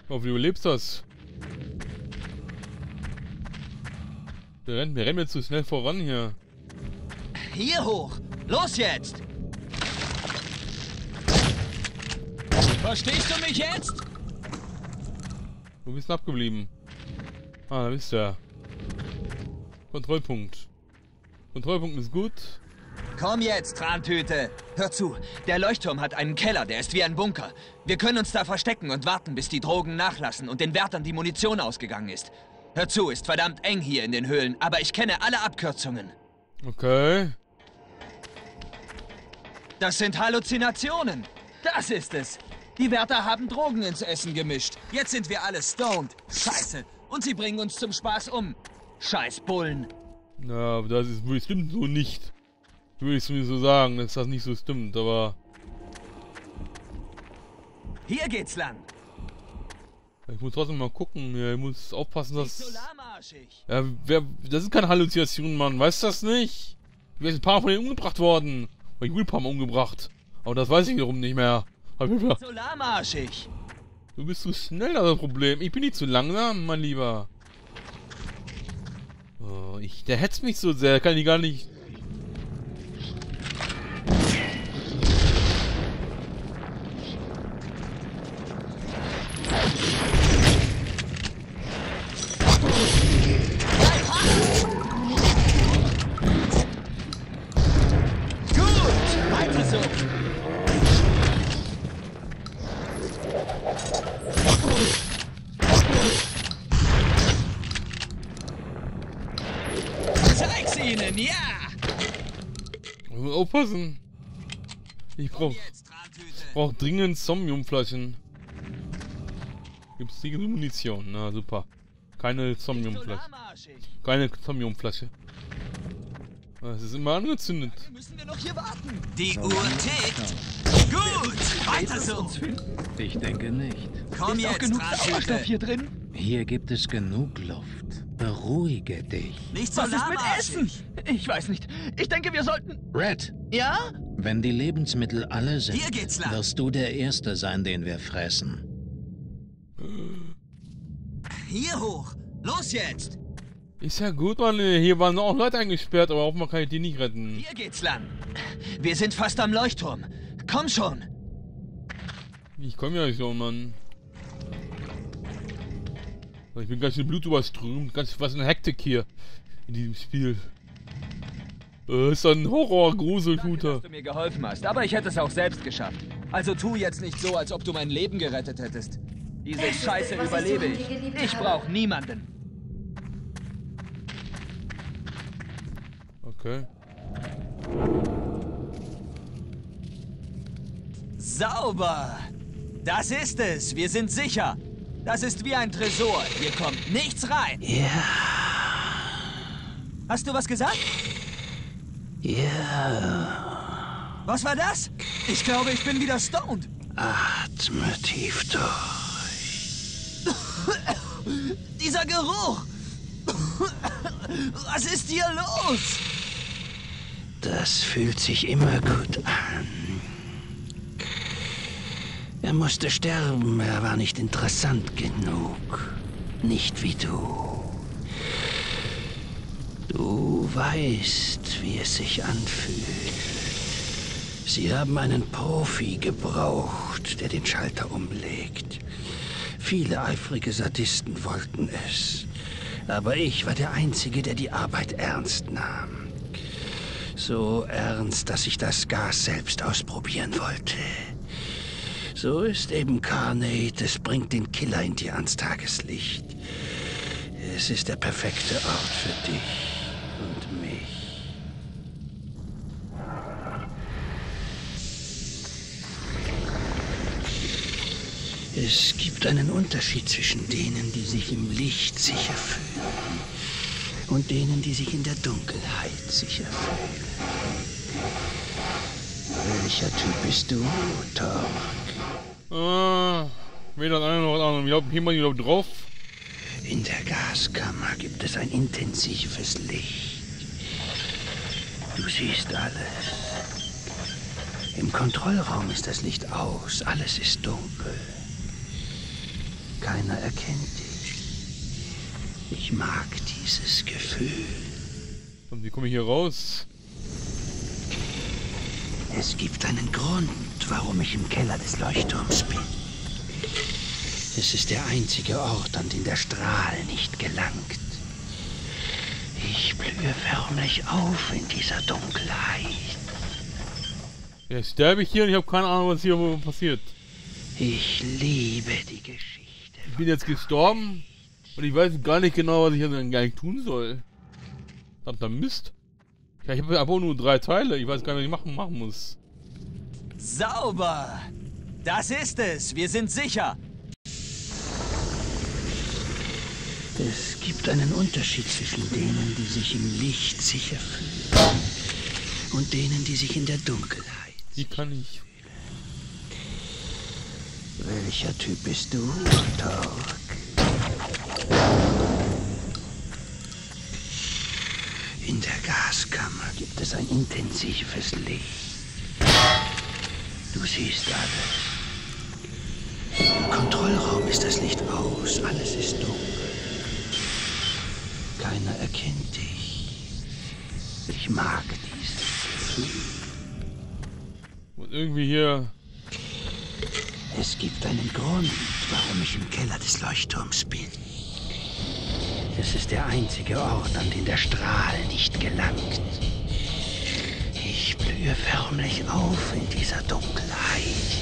Ich hoffe, du überlebst das. Wir rennen jetzt zu schnell voran hier. Hier hoch! Los jetzt! Verstehst du mich jetzt? Wo bist du abgeblieben? Ah, da bist du ja. Kontrollpunkt. Kontrollpunkt ist gut. Komm jetzt, Trantüte! Hör zu, der Leuchtturm hat einen Keller, der ist wie ein Bunker. Wir können uns da verstecken und warten, bis die Drogen nachlassen und den Wärtern die Munition ausgegangen ist. Hör zu, ist verdammt eng hier in den Höhlen, aber ich kenne alle Abkürzungen. Okay. Das sind Halluzinationen. Das ist es. Die Wärter haben Drogen ins Essen gemischt. Jetzt sind wir alle stoned. Scheiße. Und sie bringen uns zum Spaß um. Scheiß Bullen. Ja, das stimmt so nicht. Würde ich sowieso sagen, dass das nicht so stimmt, aber... Hier geht's lang. Ich muss trotzdem mal gucken. Ja, ich muss aufpassen, dass... Nicht so lahmarschig. Ja, das ist keine Halluzination, Mann. Weißt du das nicht? Ich bin ein paar von denen umgebracht worden. Ich wurde ein paar Mal umgebracht. Aber das weiß ich wiederum nicht mehr. Nicht so lahmarschig. Du bist zu schnell, das Problem. Ich bin nicht zu langsam, mein Lieber. Oh, der hetzt mich so sehr. Kann ich gar nicht... Gut, weiter so. Zeig's ihnen, ja! Ich muss aufpassen. Ich brauch dringend Somniumflaschen. Gibt's die Munition? Na super. Keine Somniumflasche. Keine Somniumflasche. Es ist immer angezündet. Müssen wir noch hier warten? Die Uhr tickt. Gut, weiter so. Ich denke nicht. Komm jetzt, genug Trantüte. Sauerstoff hier drin? Hier gibt es genug Luft. Beruhige dich. Nicht so Was ist mit lahmarschig. Essen? Ich weiß nicht. Ich denke, wir sollten... Red, Ja? wenn die Lebensmittel alle sind, Hier geht's lang. wirst du der Erste sein, den wir fressen. Hier hoch. Los jetzt. Ist ja gut, Mann. Hier waren auch Leute eingesperrt, aber offenbar kann ich die nicht retten. Hier geht's lang. Wir sind fast am Leuchtturm. Komm schon. Ich komme ja nicht so, Mann. Ich bin ganz schön blutüberströmt. Ganz was eine Hektik hier in diesem Spiel. Ist ein Horror-Grusel-Shooter. Dass du mir geholfen hast, aber ich hätte es auch selbst geschafft. Also tu jetzt nicht so, als ob du mein Leben gerettet hättest. Diese Scheiße überlebe ich. Ich brauche niemanden. Okay. Sauber. Das ist es. Wir sind sicher. Das ist wie ein Tresor. Hier kommt nichts rein. Ja, Hast du was gesagt? ja. Was war das? Ich glaube, ich bin wieder stoned. Atme tief durch. Dieser Geruch. Was ist hier los? Das fühlt sich immer gut an. Er musste sterben, er war nicht interessant genug. Nicht wie du. Du weißt, wie es sich anfühlt. Sie haben einen Profi gebraucht, der den Schalter umlegt. Viele eifrige Sadisten wollten es. Aber ich war der Einzige, der die Arbeit ernst nahm. So ernst, dass ich das Gas selbst ausprobieren wollte. So ist eben Carnate, es bringt den Killer in dir ans Tageslicht. Es ist der perfekte Ort für dich und mich. Es gibt einen Unterschied zwischen denen, die sich im Licht sicher fühlen und denen, die sich in der Dunkelheit sicher fühlen. Welcher Typ bist du, Tom? Weder das eine noch das andere. Ich glaube, hier mal wieder drauf. In der Gaskammer gibt es ein intensives Licht. Du siehst alles. Im Kontrollraum ist das Licht aus. Alles ist dunkel. Keiner erkennt dich. Ich mag dieses Gefühl. Und wie komme ich hier raus? Es gibt einen Grund, warum ich im Keller des Leuchtturms bin. Es ist der einzige Ort, an den der Strahl nicht gelangt. Ich blühe förmlich auf in dieser Dunkelheit. Jetzt sterbe ich hier und ich habe keine Ahnung, was hier passiert. Ich liebe die Geschichte. Ich bin jetzt gestorben und ich weiß gar nicht genau, was ich jetzt eigentlich tun soll. Verdammter Mist. Ja, ich habe einfach nur 3 Teile. Ich weiß gar nicht, was ich machen muss. Sauber! Das ist es! Wir sind sicher! Es gibt einen Unterschied zwischen denen, die sich im Licht sicher fühlen und denen, die sich in der Dunkelheit. Wie kann ich? Welcher Typ bist du, Torg? In der Gaskammer gibt es ein intensives Licht. Du siehst alles. Im Kontrollraum ist das Licht aus, alles ist dunkel. Keiner erkennt dich. Ich mag dieses Gefühl. Und irgendwie hier... Es gibt einen Grund, warum ich im Keller des Leuchtturms bin. Es ist der einzige Ort, an den der Strahl nicht gelangt. Ich blühe förmlich auf in dieser Dunkelheit.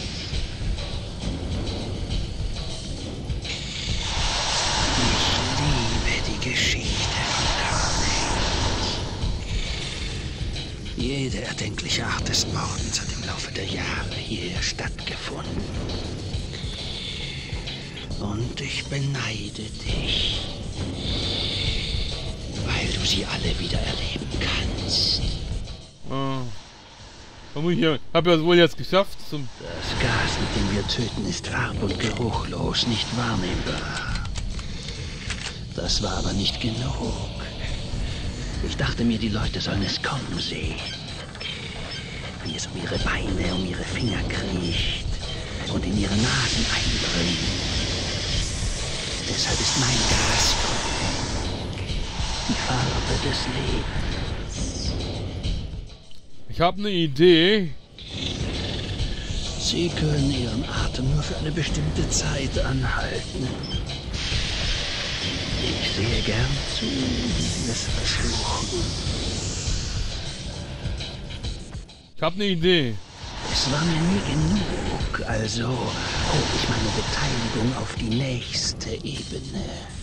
Ich liebe die Geschichte von Carnage. Jede erdenkliche Art des Mordens hat im Laufe der Jahre hier stattgefunden. Und ich beneide dich, weil du sie alle wieder erleben kannst. Ich habe ja wohl jetzt geschafft. Das Gas, mit dem wir töten, ist farb- und geruchlos, nicht wahrnehmbar. Das war aber nicht genug. Ich dachte mir, die Leute sollen es kommen sehen. Wie es um ihre Beine, um ihre Finger kriecht und in ihre Nasen eindringt. Deshalb ist mein Gas grün. Die Farbe des Lebens. Ich habe eine Idee. Sie können ihren Atem nur für eine bestimmte Zeit anhalten. Ich sehe gern zu, wie sie es versuchen. Ich habe eine Idee. Es war mir nie genug, also hob ich meine Beteiligung auf die nächste Ebene.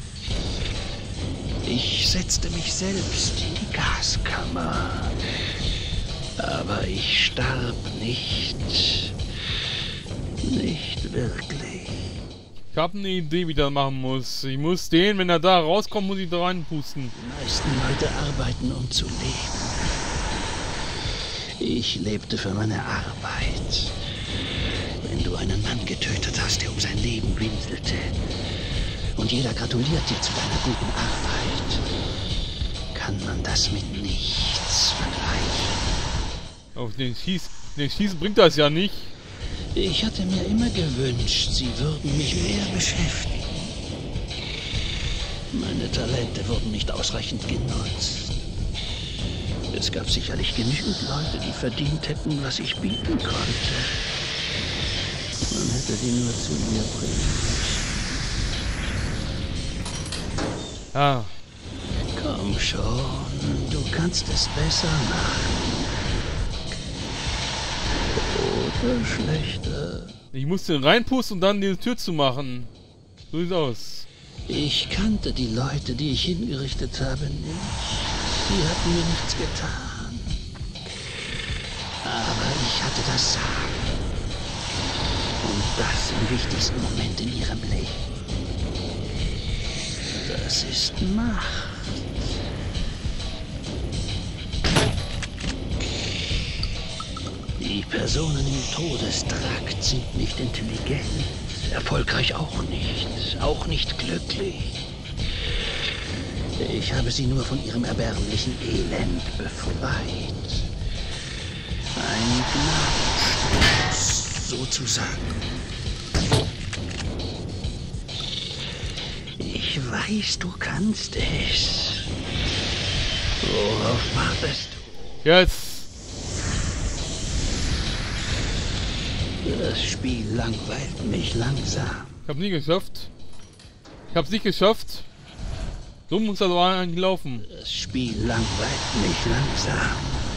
Ich setzte mich selbst in die Gaskammer. Aber ich starb nicht. Nicht wirklich. Ich habe eine Idee, wie das machen muss. Ich muss den, wenn er da rauskommt, muss ich da reinpusten. Die meisten Leute arbeiten, um zu leben. Ich lebte für meine Arbeit. Wenn du einen Mann getötet hast, der um sein Leben winselte, und jeder gratuliert dir zu deiner guten Arbeit, kann man das mit nichts vergleichen. Auf den Schießen bringt das ja nicht. Ich hatte mir immer gewünscht, sie würden mich mehr beschäftigen. Meine Talente wurden nicht ausreichend genutzt. Es gab sicherlich genügend Leute, die verdient hätten, was ich bieten konnte. Man hätte sie nur zu mir bringen müssen. Ja. Komm schon, du kannst es besser machen. Oder schlechter. Ich musste reinpusten und dann die Tür zu machen. So sieht's aus. Ich kannte die Leute, die ich hingerichtet habe, nicht. Die hatten mir nichts getan. Aber ich hatte das Sagen. Und das im wichtigsten Moment in ihrem Leben. Das ist Macht. Die Personen im Todestrakt sind nicht intelligent, erfolgreich auch nicht glücklich. Ich habe sie nur von ihrem erbärmlichen Elend befreit. Ein Gnadenstoß, sozusagen. Ich weiß, du kannst es. Worauf wartest du? Jetzt. Das Spiel langweilt mich langsam. Ich hab's nie geschafft. Ich hab's nicht geschafft. So muss das aber eigentlich laufen. Das Spiel langweilt mich langsam.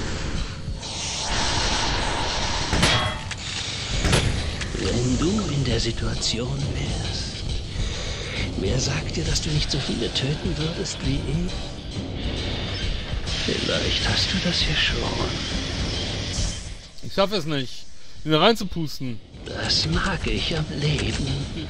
Wenn du in der Situation wärst, wer sagt dir, dass du nicht so viele töten würdest wie ich? Vielleicht hast du das ja schon. Ich schaffe es nicht, ihn reinzupusten. Das mag ich am Leben.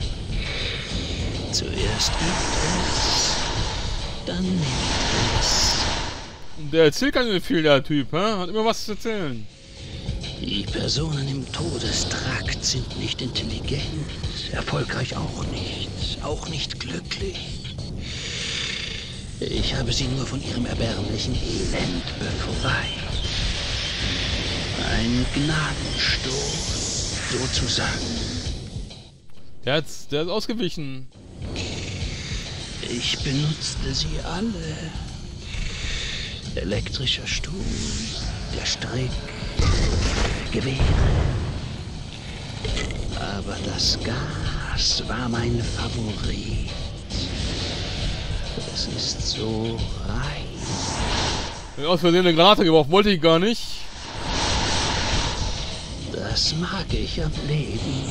Zuerst gibt es, dann nimmt es. Und der erzählt gar nicht viel, der Typ, hä? Hat immer was zu erzählen. Die Personen im Todestrakt sind nicht intelligent, erfolgreich auch nicht glücklich. Ich habe sie nur von ihrem erbärmlichen Elend befreit. Ein Gnadenstoß, sozusagen. Der ist ausgewichen. Ich benutzte sie alle. Elektrischer Stuhl, der Strick, Gewehre. Aber das Gas war mein Favorit. Es ist so rein. Ich hab aus Versehen eine Granate geworfen, wollte ich gar nicht. Das mag ich am Leben.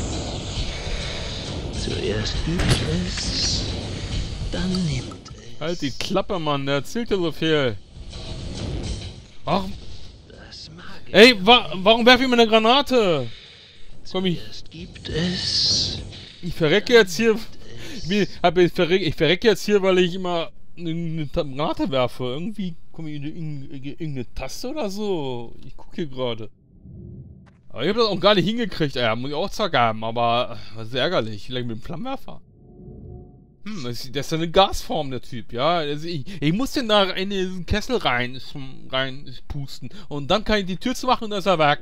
Zuerst übt es, dann nimmt es. Halt die Klappe, Mann, der erzählt ja so viel. Ach, Das mag ich. ey, warum werfe ich mir eine Granate? Komm, ich Gibt es. verrecke jetzt hier. Ich verrecke jetzt hier, weil ich immer eine Granate werfe. Irgendwie komme ich in irgendeine Taste oder so. Ich gucke hier gerade. Aber ich habe das auch gar nicht hingekriegt. Ja, muss ich auch zergaben, aber das ist ärgerlich. Vielleicht mit dem Flammenwerfer. Das ist ja eine Gasform, der Typ, ja. Also ich muss den da in diesen Kessel rein pusten. Und dann kann ich die Tür zumachen und dann ist er weg.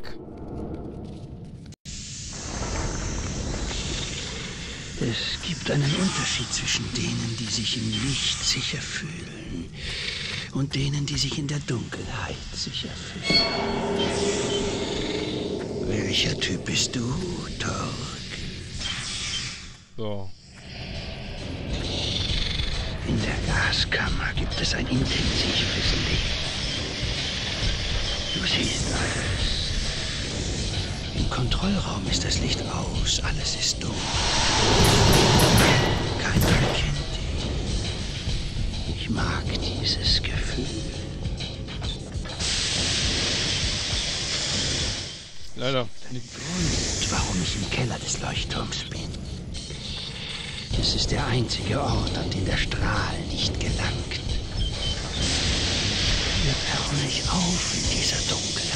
Es gibt einen Unterschied zwischen denen, die sich im Licht sicher fühlen und denen, die sich in der Dunkelheit sicher fühlen. Welcher Typ bist du, Torg? So. In der Gaskammer gibt es ein intensives Licht. Du siehst alles. Im Kontrollraum ist das Licht aus, alles ist dunkel. Keiner kennt dich. Ich mag dieses Gefühl. Leider. Grund, warum ich im Keller des Leuchtturms bin. Es ist der einzige Ort, an den der Strahl nicht gelangt. Hier hör mich auf in dieser Dunkelheit.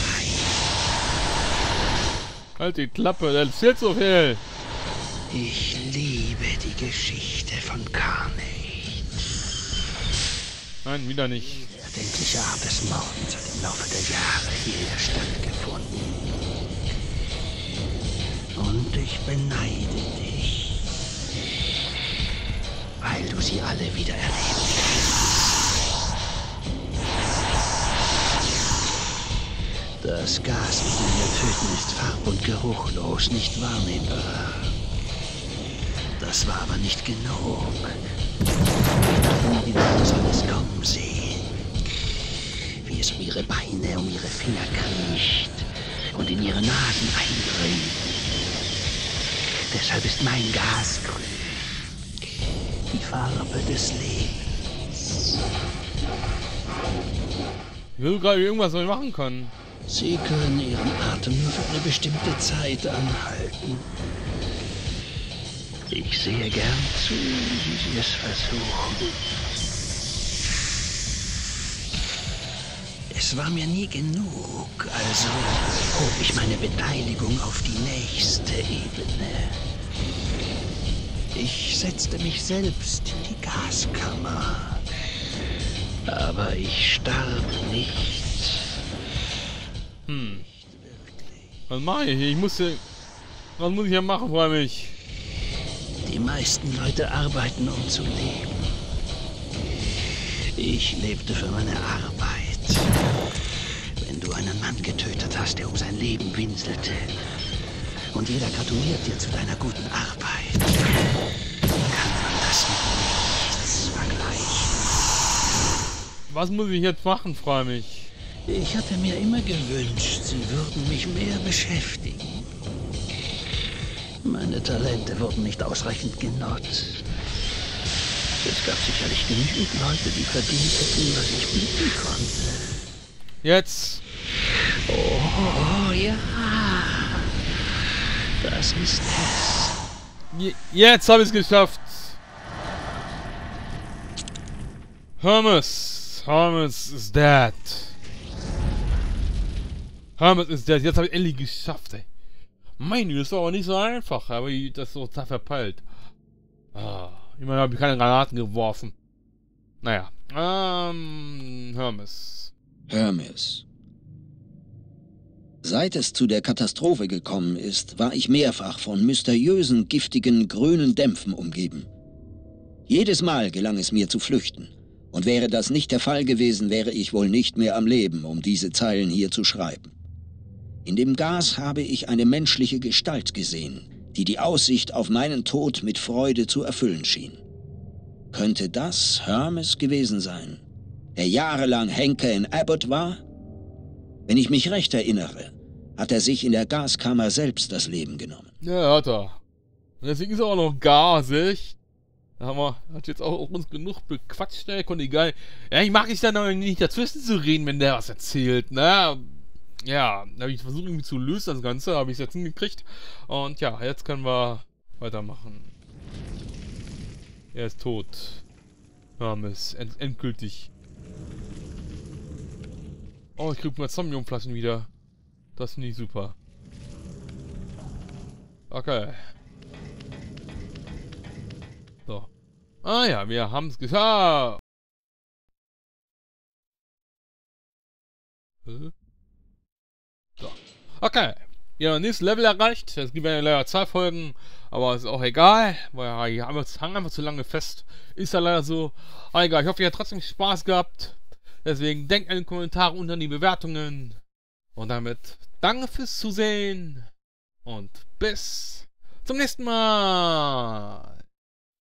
Halt die Klappe, der erzählt so viel. Ich liebe die Geschichte von Carnage. Nein, wieder nicht. Die erdenkliche Art des Mordens hat im Laufe der Jahre hierher stattgefunden. Und ich beneide dich, weil du sie alle wieder erlebt hast. Das Gas, mit dem wir töten, ist farb- und geruchlos, nicht wahrnehmbar. Das war aber nicht genug. Die Leute sollen es kommen sehen, wie es um ihre Beine, um ihre Finger kriecht und in ihre Nasen eindringt. Deshalb ist mein Gas grün, die Farbe des Lebens. Ich will gerade irgendwas was ich machen kann. Sie können ihren Atem nur für eine bestimmte Zeit anhalten. Ich sehe gern zu, wie Sie es versuchen. Es war mir nie genug, also hob ich meine Beteiligung auf die nächste Ebene. Ich setzte mich selbst in die Gaskammer. Aber ich starb nicht. Was mache ich hier? Was muss ich hier machen, freue mich? Die meisten Leute arbeiten, um zu leben. Ich lebte für meine Arbeit. Wenn du einen Mann getötet hast, der um sein Leben winselte, und jeder gratuliert dir zu deiner guten Arbeit, kann man das mit nichts vergleichen. Was muss ich jetzt machen, freu mich? Ich hatte mir immer gewünscht, sie würden mich mehr beschäftigen. Meine Talente wurden nicht ausreichend genutzt. Es gab sicherlich genügend Leute, die verdient hätten, was ich bieten konnte. Jetzt. Oh ja, das ist es. Jetzt habe ich es geschafft. Hermes is dead. Hermes is dead. Jetzt habe ich endlich geschafft, ey. Mein Güte, das war aber nicht so einfach, aber das ist so verpeilt. Immerhin habe ich keine Granaten geworfen. Naja. Hermes. Hermes. Seit es zu der Katastrophe gekommen ist, war ich mehrfach von mysteriösen, giftigen, grünen Dämpfen umgeben. Jedes Mal gelang es mir zu flüchten. Und wäre das nicht der Fall gewesen, wäre ich wohl nicht mehr am Leben, um diese Zeilen hier zu schreiben. In dem Gas habe ich eine menschliche Gestalt gesehen, die die Aussicht auf meinen Tod mit Freude zu erfüllen schien. Könnte das Hermes gewesen sein, der jahrelang Henker in Abbott war? Wenn ich mich recht erinnere, hat er sich in der Gaskammer selbst das Leben genommen. Ja, hat er. Und deswegen ist er auch noch gasig. Hat jetzt auch uns genug bequatscht, ey, konnte egal. Ja, ich mag es dann noch nicht dazwischen zu reden, wenn der was erzählt, ne? Ja, da habe ich versucht irgendwie zu lösen, das Ganze, habe ich jetzt hingekriegt. Und ja, jetzt können wir weitermachen. Er ist tot. Hermes, endgültig. Oh, ich krieg mal Somniumflaschen wieder. Das finde ich super. Okay. So. Ah ja, wir haben es geschafft. So. Okay. Ja, nächstes Level erreicht. Es gibt ja leider 2 Folgen, aber ist auch egal, weil ja, wir hängen einfach zu lange fest. Ist ja leider so. Aber egal, ich hoffe, ihr habt trotzdem Spaß gehabt. Deswegen denkt an die Kommentare unter die Bewertungen. Und damit danke fürs Zusehen und bis zum nächsten Mal.